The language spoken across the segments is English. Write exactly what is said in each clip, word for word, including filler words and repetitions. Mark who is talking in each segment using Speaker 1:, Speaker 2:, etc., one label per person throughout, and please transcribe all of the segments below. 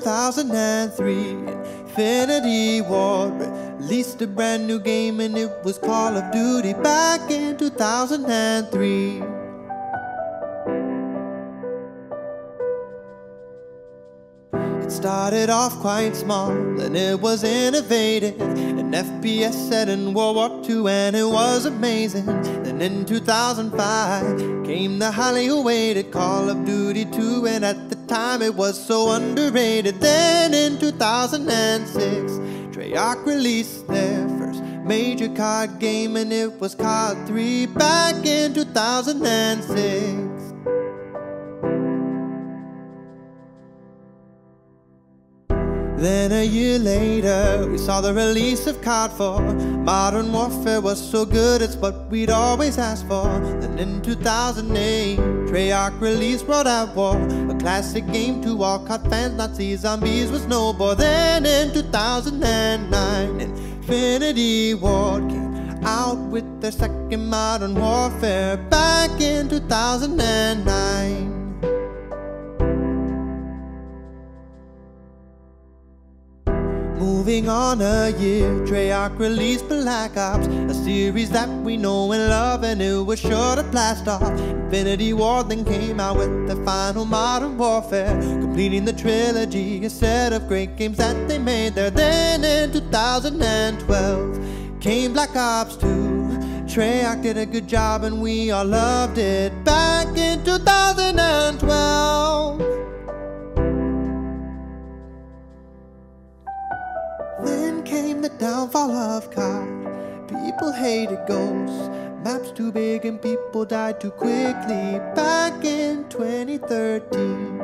Speaker 1: thousand three, Infinity Ward released a brand new game, and it was Call of Duty back in two thousand three. It started off quite small and it was innovative, an F P S set in World War Two, and it was amazing. Then in two thousand five came the highly awaited Call of Duty two, and at the time it was so underrated. Then in two thousand six Treyarch released their first major card game, and it was C O D three back in two thousand six. Then a year later, we saw the release of C O D four. Modern Warfare was so good, it's what we'd always asked for. Then in two thousand eight, Treyarch released World at War, a classic game to all C O D fans. Nazi zombies was no more. Then in two thousand nine, Infinity Ward came out with their second Modern Warfare back in two thousand nine. Moving on a year, Treyarch released Black Ops, a series that we know and love, and it was sure to blast off. Infinity Ward then came out with the final Modern Warfare, completing the trilogy, a set of great games that they made there. Then in two thousand twelve came Black Ops two. Treyarch did a good job and we all loved it back in two thousand twelve. Then came the downfall of C O D. People hated ghosts, maps too big and people died too quickly back in twenty thirteen.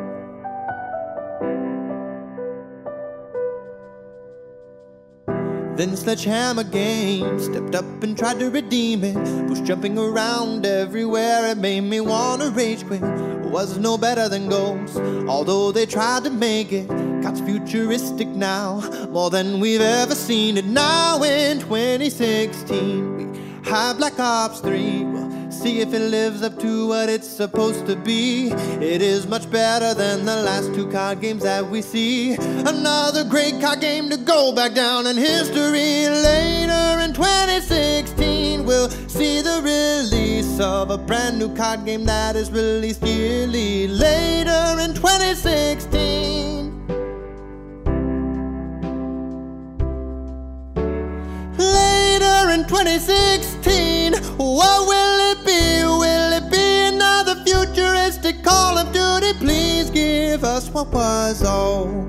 Speaker 1: Then Sledgehammer Games stepped up and tried to redeem it. Was jumping around everywhere, it made me wanna rage quit. Was no better than Ghosts, although they tried to make it. C O D's futuristic now, more than we've ever seen it. Now in twenty sixteen, we have Black Ops three. We'll see if it lives up to what it's supposed to be. It is much better than the last two C O D games that we see. Another great C O D game to go back down in history. Later in twenty sixteen, we'll see the release of a brand new C O D game that is released yearly. Later in twenty sixteen. Later in twenty sixteen, what will it be? Will it be another futuristic Call of Duty? Please give us what was old.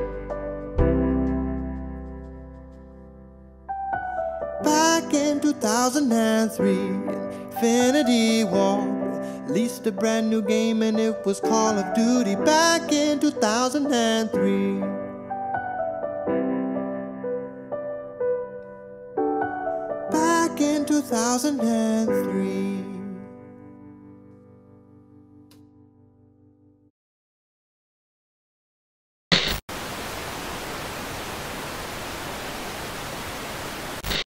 Speaker 1: Back in two thousand three, Infinity Ward released a brand new game, and it was Call of Duty back in two thousand three. Back in two thousand three.